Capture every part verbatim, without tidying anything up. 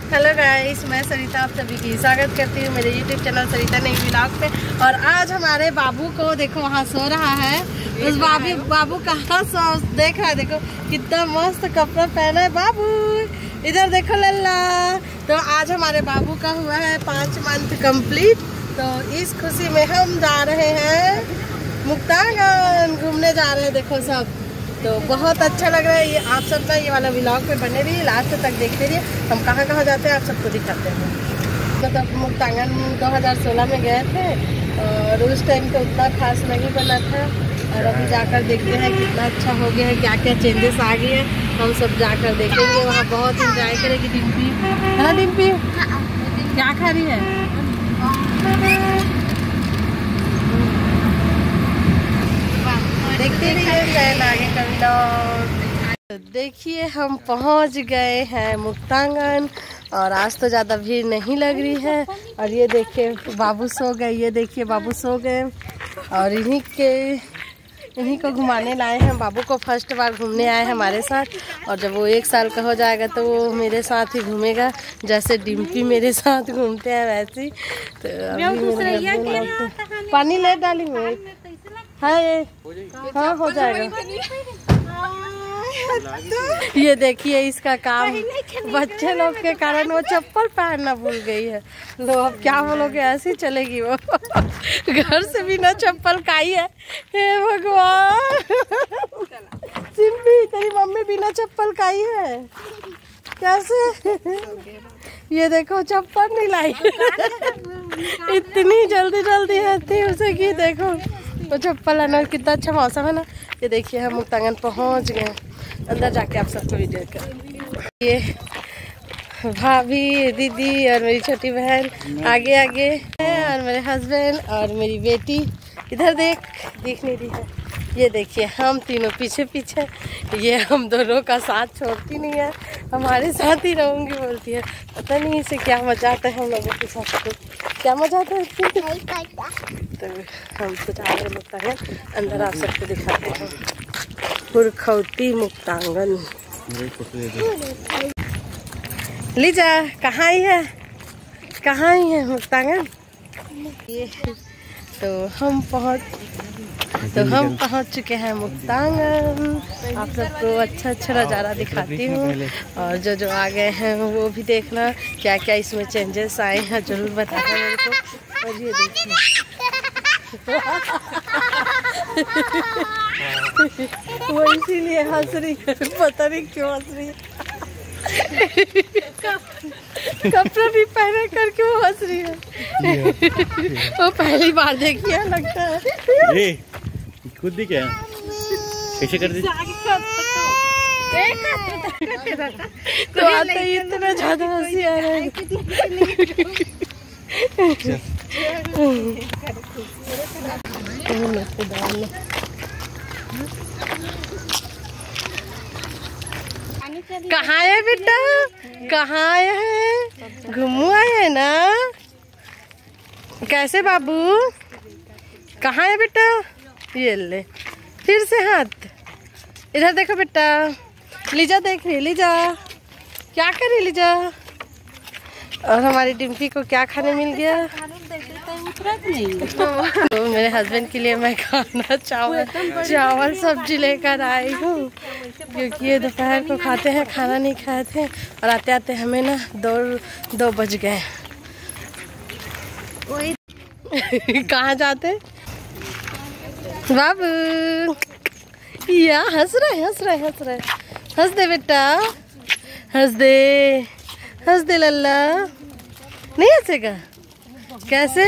Hello guys, मैं सरिता आप सभी की स्वागत करती हूँ मेरे यूट्यूब चैनल सरिता नई व्लॉग पे। और आज हमारे बाबू को देखो वहाँ सो रहा है। उस बाबू बाबू कहाँ सो देख रहा है, देखो कितना मस्त कपड़ा पहना है बाबू। इधर देखो लल्ला। तो आज हमारे बाबू का हुआ है पाँच मंथ कंप्लीट। तो इस खुशी में हम जा रहे हैं मुक्तांगन घूमने जा रहे हैं। देखो सब तो बहुत अच्छा लग रहा है। ये आप सब ना ये वाला व्लॉग पे बने रहिए, लास्ट तक देखते रहिए। हम कहाँ कहाँ जाते हैं आप सबको दिखाते हैं। मतलब मुक्तांगन दो हज़ार सोलह में गए थे और उस टाइम तो उतना खास नहीं बना था। और अभी जाकर देखते हैं कितना अच्छा हो गया है, क्या क्या चेंजेस आ गए हैं। हम सब जाकर देखेंगे, वहाँ बहुत इंजॉय करेगी डिम्पी। है ना डिम्पी? क्या खा रही है? देखते रहिए आगे का। देखिए हम पहुंच गए हैं मुक्तांगन और आज तो ज़्यादा भीड़ नहीं लग रही है। और ये देखिए बाबू सो गए, ये देखिए बाबू सो गए। और इन्हीं के इन्हीं को घुमाने लाए हैं। बाबू को फर्स्ट बार घूमने आए हैं हमारे साथ। और जब वो एक साल का हो जाएगा तो वो मेरे साथ ही घूमेगा, जैसे डिम्पी मेरे साथ घूमते हैं वैसे ही। तो अभी पानी ले डाली मैं है। हाँ हो जाएगा। ये देखिए इसका काम बच्चे लोग के कारण वो चप्पल पहनना भूल गई है। लो अब क्या बोलोगे, ऐसी चलेगी वो। घर से बिना चप्पल का ही है। हे भगवान, सिंपी तेरी मम्मी बिना चप्पल का ही है कैसे? ये देखो चप्पल नहीं लाई। इतनी जल्दी जल्दी आती उसे कि देखो तो चप्पल लाना। कितना अच्छा मौसम है ना। ये देखिए हम मुक्तांगन पहुंच गए। अंदर जाके आप सबको वीडियो कर। ये भाभी दीदी और मेरी छोटी बहन आगे आगे है और मेरे हस्बैंड और मेरी बेटी इधर देख दिख नहीं रही है। ये देखिए हम तीनों पीछे पीछे। ये हम दोनों का साथ छोड़ती नहीं है, हमारे साथ ही रहूंगी बोलती है। पता नहीं इसे क्या मजा आता है हम लोगों के साथ। तो क्या मजा आता है? तो हम तो जा रहे मुक्तांगन, अंदर आप सबको दिखाते हैं। पुरखौती मुक्तांगन। लीजा कहाँ आई है, कहाँ आई है मुक्तांगन? ये तो हम पहुँच तो हम पहुंच चुके हैं मुक्तांगन। आप सबको अच्छा अच्छा नज़ारा दिखाती हूँ। और जो जो आ गए हैं वो भी देखना क्या क्या इसमें चेंजेस आए हैं, जरूर बताना मेरे को। और ये देखिए वो इसीलिए हंस रही है, पता नहीं क्यों हंस रही है। कपड़ा भी पहने करके वो हंस रही है। वो पहली बार देखी है लगता है। ये खुद भी क्या कैसे कर दी? तो आते ही इतना ज्यादा हंसी आ रहा है। कहाँ है बेटा, कहाँ आए हैं? घूमू आए हैं ना? कैसे बाबू, कहाँ है बेटा? ये ले फिर से हाथ। इधर देखो बेटा। लीजा देख रही, लीजा क्या कर रही लीजा? और हमारी डिम्पी को क्या खाने मिल गया? तो मेरे हस्बैंड के लिए मैं खाना चावल चावल सब्जी लेकर आई हूँ, क्योंकि ये दोपहर को खाते हैं, खाना नहीं खाए थे। और आते आते हमें ना दो दो बज गए। कहाँ जाते बाबू? या हंस रहे हंस रहे हंस रहे हंस दे बेटा, हंस दे हंस दे लल्ला। नहीं हंसेगा कैसे?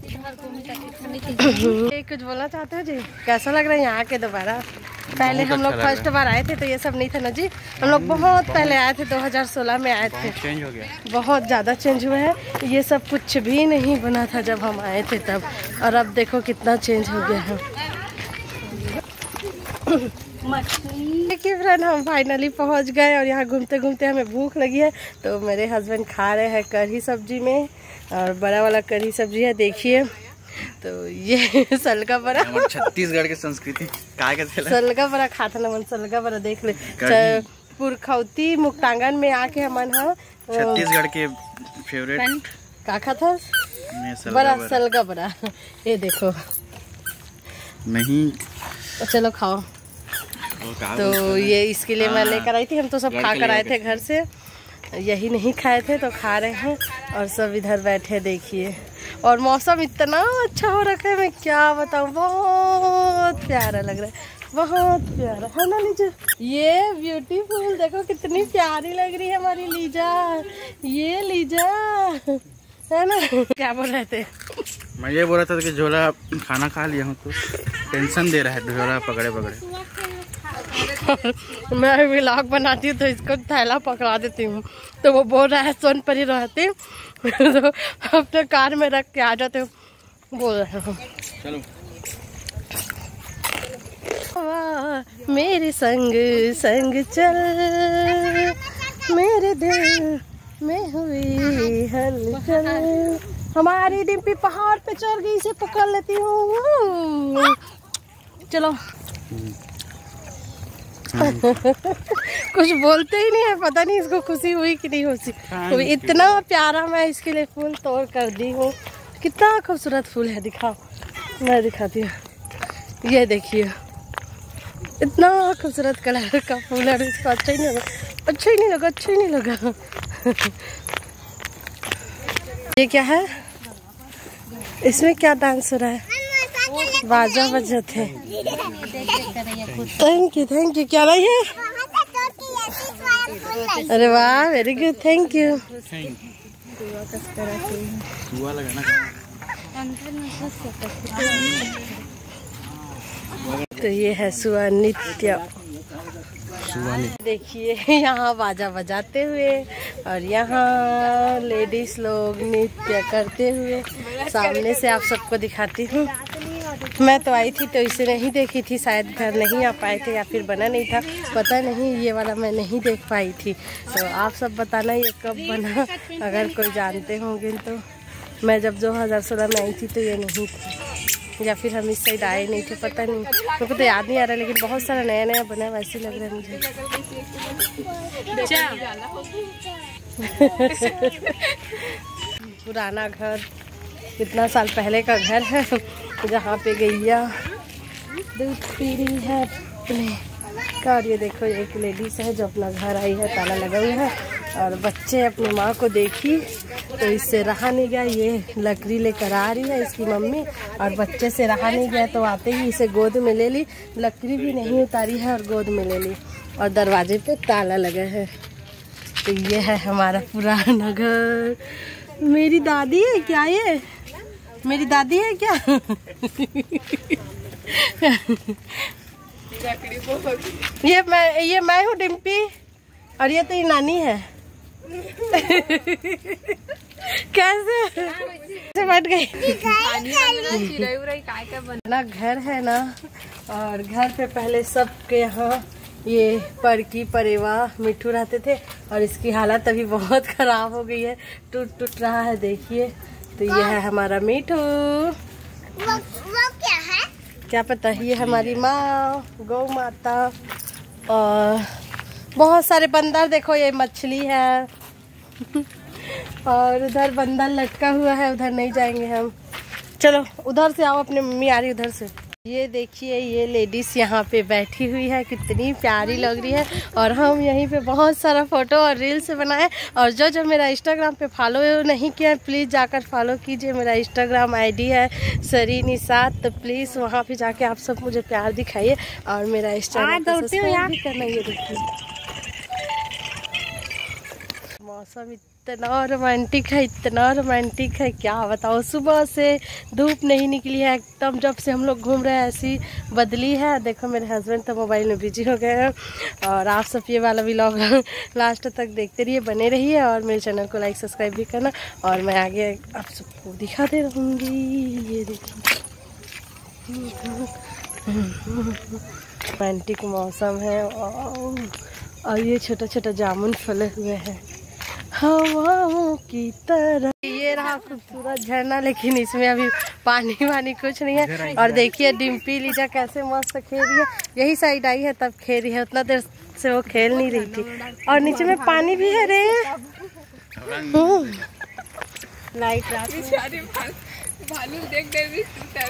कुछ बोलना चाहते हो जी? कैसा लग रहा है यहाँ के दोबारा? पहले हम लोग फर्स्ट बार आए थे तो ये सब नहीं था ना जी। हम लोग बहुत पहले आए थे, दो हज़ार सोलह में आए थे। चेंज हो गया, बहुत ज़्यादा चेंज हुआ है। ये सब कुछ भी नहीं बना था जब हम आए थे तब। और अब देखो कितना चेंज हो गया है। देखिए फ्रेंड हम फाइनली पहुंच गए और यहाँ घूमते घूमते हमें भूख लगी है। तो मेरे हस्बैंड खा रहे हैं कढ़ी सब्जी में, और बड़ा वाला कढ़ी सब्जी है देखिए। तो ये सलगा बड़ा छत्तीसगढ़ की संस्कृति सलगा बड़ा खाता ना मन। सलगा बड़ा देख ले। पुरखौती मुक्तांगन में आके हमन हा छत्तीसगढ़ के फेवरेट काका था बड़ा सलगा बड़ा। ये देखो नहीं तो चलो खाओ। तो ये इसके लिए मैं लेकर आई थी। हम तो सब खा कर आए थे घर से, यही नहीं खाए थे तो खा रहे हैं। और सब इधर बैठे देखिए। और मौसम इतना अच्छा हो रखा है, मैं क्या बताऊँ, बहुत प्यारा लग रहा है, बहुत प्यारा है ना लीजा। ये ब्यूटीफुल देखो कितनी प्यारी लग रही है हमारी लीजा। ये लीजा है ना। क्या बोल रहे थे? मैं ये बोल रहा था कि झोला खाना खा लिया हूँ तो टेंशन दे रहा है झोला पकड़े पकड़े। मैं व्लॉग बनाती हूँ तो इसको थैला पकड़ा देती हूँ, तो वो बोल रहा है सोन पर ही रहती हूँ तो अपने कार में रख के आ जाते हूँ, बोल रहे हो। चलो मेरे संग संग चल, मेरे दिल में हुई हलचल। हमारी डिम्पी पहाड़ पे चढ़ गई, इसे पकड़ लेती हूँ। चलो कुछ बोलते ही नहीं है, पता नहीं इसको खुशी हुई कि नहीं हुई। तो इतना प्यारा मैं इसके लिए फूल तोड़ कर दी हूँ। कितना खूबसूरत फूल है, दिखाओ, मैं दिखाती हूँ। ये देखिए इतना खूबसूरत कलर का फूल है। इसको अच्छा ही नहीं लगा, अच्छा ही नहीं लगा, अच्छा ही नहीं लगा। ये क्या है? इसमें क्या डांस हो रहा है? बाजा बजा थे। Thank you thank you. क्या रही है? अरे वाह, वेरी गुड, थैंक यू। तो ये है सुआ नृत्य। देखिए यहाँ बाजा बजाते हुए और यहाँ लेडीज लोग नृत्य करते हुए सामने से आप सबको दिखाती हूँ। मैं तो आई थी तो इसे नहीं देखी थी, शायद घर नहीं आ पाए थे या फिर बना नहीं था, पता नहीं। ये वाला मैं नहीं देख पाई थी, तो आप सब बताना ये कब बना, अगर कोई जानते होंगे तो। मैं जब दो हज़ार सोलह में आई थी तो ये नहीं थी, या फिर हम इस साइड आए नहीं थे, पता नहीं, मुझे तो याद नहीं आ रहा। लेकिन बहुत सारा नया नया बना है, वैसे लग रहा है मुझे। पुराना घर, कितना साल पहले का घर है, जहाँ पे गैया दूध पी रही है अपने का। और ये देखो एक लेडीज है जो अपना घर आई है, ताला लगा हुआ है, और बच्चे अपनी माँ को देखी तो इससे रहा नहीं गया, ये लकड़ी लेकर आ रही है इसकी मम्मी, और बच्चे से रहा नहीं गया तो आते ही इसे गोद में ले ली, लकड़ी भी नहीं उतारी है और गोद में ले ली, और दरवाजे पे ताला लगा है। तो ये है हमारा पुराना घर। मेरी दादी है क्या? ये मेरी दादी है क्या? ये मैं ये मैं हूँ डिम्पी, और ये तो ये नानी है। कैसे बैठ गई? ना घर है ना, और घर पे पहले सबके यहाँ ये परकी परेवा मिठू रहते थे, और इसकी हालत अभी बहुत खराब हो गई है, टूट टूट रहा है, देखिए। तो ये है हमारा मिठू। वो, वो क्या है? क्या पता, ये हमारी माँ गौ माता। और बहुत सारे बंदर, देखो ये मछली है और उधर बंदर लटका हुआ है, उधर नहीं जाएंगे हम। चलो उधर से आओ, अपनी मम्मी आ रही उधर से। ये देखिए ये लेडीज यहाँ पे बैठी हुई है, कितनी प्यारी लग रही है। और हम यहीं पे बहुत सारा फोटो और रील्स बनाए। और जो जो मेरा इंस्टाग्राम पे फॉलो नहीं किया है, प्लीज़ जाकर फॉलो कीजिए। मेरा इंस्टाग्राम आईडी है सरी निसात, तो प्लीज़ वहाँ पे जाके आप सब मुझे प्यार दिखाइए, और मेरा इंस्टाग्राम सब्सक्राइब भी करना। ये देखिए मौसम इतना रोमांटिक है, इतना रोमांटिक है, क्या बताओ। सुबह से धूप नहीं निकली है एकदम, जब से हम लोग घूम रहे हैं ऐसी बदली है। देखो मेरे हस्बैंड तो मोबाइल में बिजी हो गए हैं। और आप सब ये वाला व्लॉग लास्ट तक देखते रहिए, बने रहिए, और मेरे चैनल को लाइक सब्सक्राइब भी करना। और मैं आगे आप सबको दिखाते रहूँगी। ये देखिए रोमांटिक मौसम है, और ये छोटा छोटा जामुन फले हुए हैं हवाओं की तरह। ये रहा खूबसूरत झरना, लेकिन इसमें अभी पानी वानी कुछ नहीं है। और देखिए डिम्पी लीजा कैसे मस्त खेल रही है, यही साइड आई है तब खेल रही है, उतना देर से वो खेल नहीं रही थी। और नीचे में पानी भी है रे, लाइट रात भालू देख देख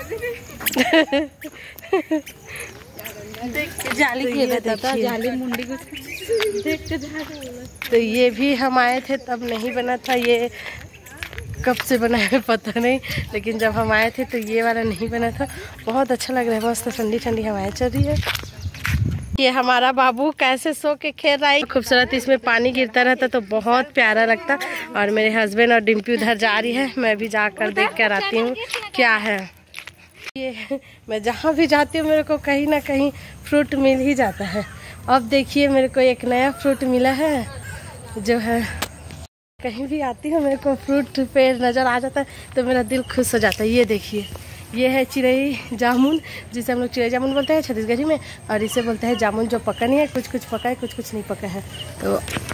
जाली तो खेला था, जाली मुंडी को देख के तो ये भी हम आए थे तब नहीं बना था, ये कब से बना है पता नहीं, लेकिन जब हम आए थे तो ये वाला नहीं बना था। बहुत अच्छा लग रहा है, मस्त ठंडी ठंडी हवाएं चल रही है। ये हमारा बाबू कैसे सो के खेल रहा है, खूबसूरत इसमें पानी गिरता रहता तो बहुत प्यारा लगता। और मेरे हस्बैंड और डिम्पी उधर जा रही है, मैं भी जाकर देख कर आती हूँ क्या है। ये मैं जहाँ भी जाती हूँ मेरे को कहीं ना कहीं फ्रूट मिल ही जाता है। अब देखिए मेरे को एक नया फ्रूट मिला है, जो है कहीं भी आती हूँ मेरे को फ्रूट पेड़ नज़र आ जाता है तो मेरा दिल खुश हो जाता है। ये देखिए, ये है चिड़ई जामुन, जिसे हम लोग चिड़ई जामुन बोलते हैं छत्तीसगढ़ी में, और इसे बोलते हैं जामुन जो पका नहीं है, कुछ कुछ पका है कुछ कुछ नहीं पका है। तो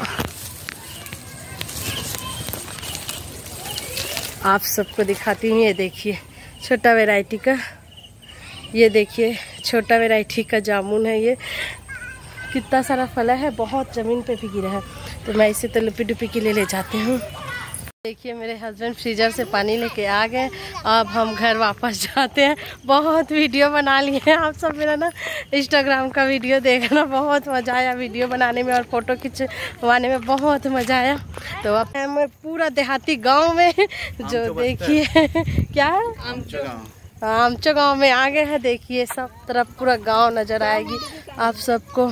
आप सबको दिखाती हूँ, ये देखिए छोटा वैरायटी का, ये देखिए छोटा वैरायटी का जामुन है। ये कितना सारा फला है, बहुत ज़मीन पे भी गिरा है, तो मैं इसे तो लुपी डुपी के लिए ले जाती हूँ। देखिए मेरे हस्बैंड फ्रीजर से पानी लेके आ गए, अब हम घर वापस जाते हैं। बहुत वीडियो बना लिए हैं, आप सब मेरा ना इंस्टाग्राम का वीडियो देखना, बहुत मज़ा आया वीडियो बनाने में और फ़ोटो खिंचवाने में बहुत मज़ा आया। तो अब हम पूरा देहाती गांव में, जो देखिए क्या है आमचो गांव में आ गए हैं। देखिए सब तरफ पूरा गांव नज़र आएगी आप सबको।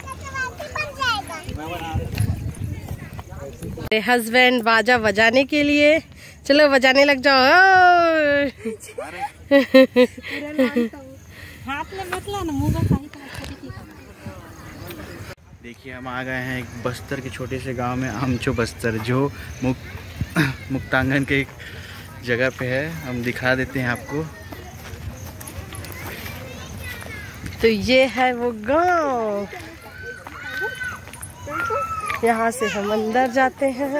मेरे हस्बैंड बाजा बजाने के लिए, चलो बजाने लग जाओ। देखिए हम आ गए हैं एक बस्तर के छोटे से गांव में, आमचो बस्तर, जो मुक, मुक्तांगन के एक जगह पे है। हम दिखा देते हैं आपको। तो ये है वो गांव, यहाँ से हम अंदर जाते हैं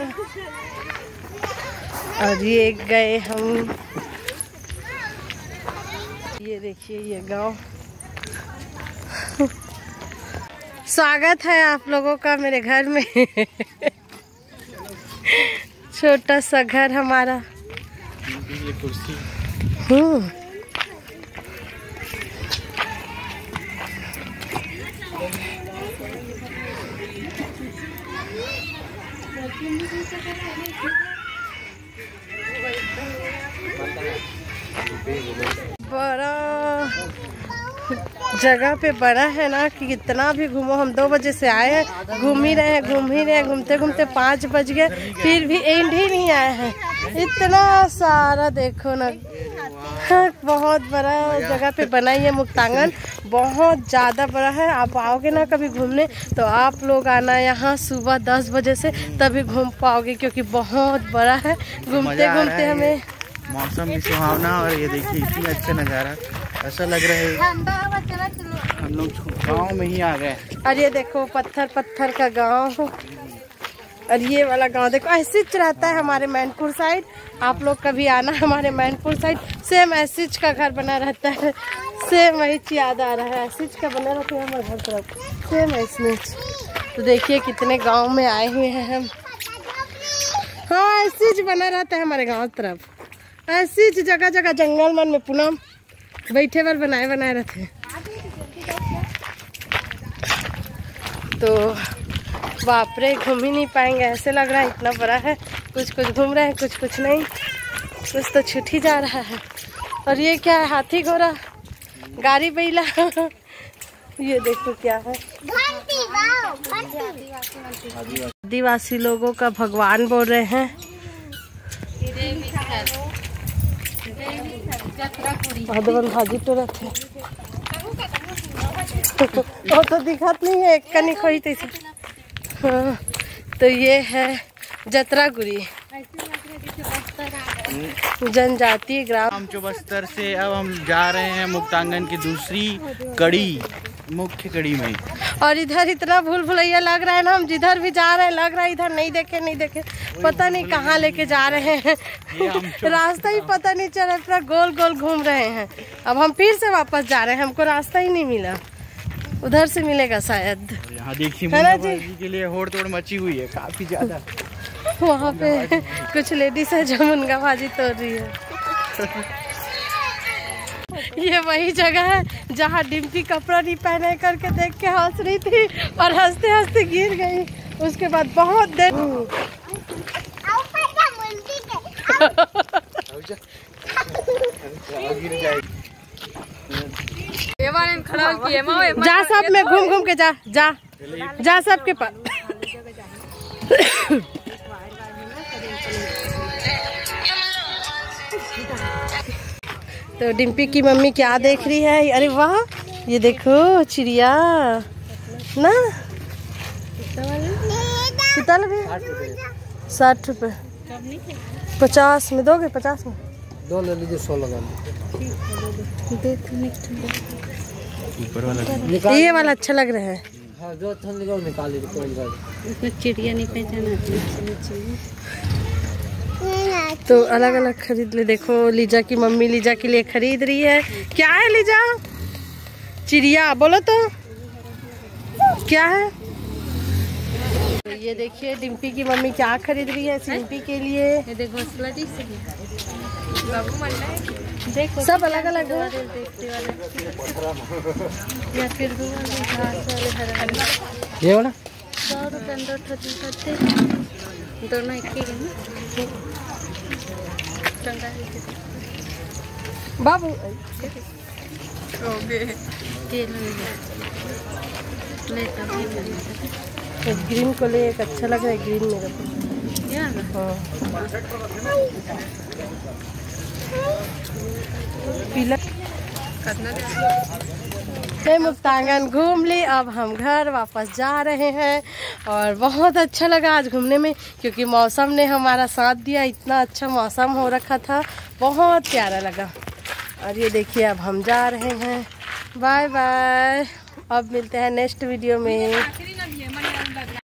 और ये गए हम, ये देखिए ये गांव। स्वागत है आप लोगों का मेरे घर में। छोटा सा घर हमारा। हम्म बड़ा जगह पे बड़ा है ना कि कितना भी घूमो। हम दो बजे से आए हैं, घूम ही रहे हैं घूम ही रहे हैं घूमते घूमते पाँच बज गए, फिर भी एंड ही नहीं आए हैं। इतना सारा देखो ना, बहुत बड़ा जगह पे बना ही है मुक्तांगन, बहुत ज़्यादा बड़ा है। आप आओगे ना कभी घूमने तो आप लोग आना यहाँ सुबह दस बजे से, तभी घूम पाओगे क्योंकि बहुत बड़ा है। घूमते घूमते हमें मौसम भी सुहावना, और ये देखिए इतनी अच्छा नज़ारा, ऐसा लग रहा है हम लोग गांव में ही आ गए। और ये देखो पत्थर पत्थर का गांव, और ये वाला गांव देखो ऐसे रहता है हमारे मैनपुर साइड। आप लोग कभी आना हमारे मैनपुर साइड, सेम ऐसिच का घर बना रहता है। सेम वही याद आ रहा है, ऐसिच का बना रहता है हमारे घर तरफ, सेम ऐसिच। तो देखिए कितने गांव में आए हुए हैं हम। हाँ ऐसिच बना रहता है हमारे गांव तरफ, ऐसिच जगह जगह जंगल मन में पूनम बैठे वाल बनाए बनाए रहते हैं। तो बाप रे घूम ही नहीं पाएंगे, ऐसे लग रहा है इतना बड़ा है। कुछ कुछ घूम रहे हैं कुछ कुछ नहीं, कुछ तो छूट ही जा रहा है। और ये क्या है, हाथी घोड़ा गाड़ी बैला। ये देखो क्या है, आदिवासी लोगों का भगवान बोल रहे हैं। भाजी तो रहते वो तो दिखत नहीं है, कनी खोई तो। हाँ, तो ये है जतरागुरी जनजातीय ग्राम आमचो बस्तर से। अब हम जा रहे हैं मुक्तांगन की दूसरी कड़ी, मुख्य कड़ी में। और इधर इतना भूल भुलैया लग रहा है ना, हम जिधर भी जा रहे हैं लग रहा है इधर नहीं देखे नहीं देखे, पता नहीं कहाँ लेके जा रहे हैं। रास्ता ही पता नहीं चल रहा, पूरा गोल गोल घूम रहे हैं। अब हम फिर से वापस जा रहे हैं, हमको रास्ता ही नहीं मिला, उधर से मिलेगा शायद। यहाँ देखिए मुन्ना भाई के लिए होड़ तोड़ मची हुई है काफी ज्यादा। वहाँ पे कुछ लेडीज है जो मुनगा भाजी तोड़ रही है। ये वही जगह है जहाँ डिम्पी कपड़ा नहीं पहने करके देख के हंस रही थी और हंसते हंसते गिर गई। उसके बाद बहुत देर जा सब में घूम घूम के जा जा जा सबके पास। तो डिम्पी की मम्मी क्या देख रही है? अरे वाह, ये देखो चिड़िया ना। कितना लगे? साठ रुपए। पचास में दोगे? पचास में दो ले लीजिए, सौ लगा ऊपर वाला ये वाला अच्छा लग रहा है। हाँ, जो अच्छा निकाल निकाल लीजिए। चिड़िया नहीं पहचाना। तो अलग अलग खरीद ले। देखो लीजा की मम्मी लीजा के लिए खरीद रही है। क्या है लीजा? चिड़िया बोलो तो क्या है? तो ये देखिए डिम्पी की मम्मी क्या खरीद रही है सिम्पी के लिए। ये देखो बाबू मन है। देखो सब अलग अलग है। या फिर ये वाला सौ रुपये दोनों एक ही है ना। बाबू एक ग्रीन को ले, एक अच्छा लग रहा है ग्रीन मेरे को। पीला मुक्तांगन घूम ली। अब हम घर वापस जा रहे हैं और बहुत अच्छा लगा आज घूमने में, क्योंकि मौसम ने हमारा साथ दिया। इतना अच्छा मौसम हो रखा था, बहुत प्यारा लगा। और ये देखिए अब हम जा रहे हैं। Bye bye. अब मिलते हैं नेक्स्ट वीडियो में।